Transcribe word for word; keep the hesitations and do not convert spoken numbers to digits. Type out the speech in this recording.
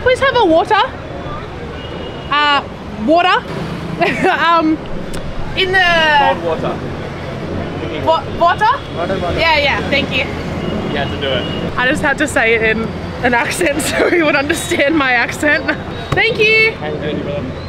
please have a water? Uh, water? um, in the... Cold water. Wa water? Water, water. Yeah, yeah, thank you. You had to do it. I just had to say it in an accent so he would understand my accent. Thank you. How you doing, brother?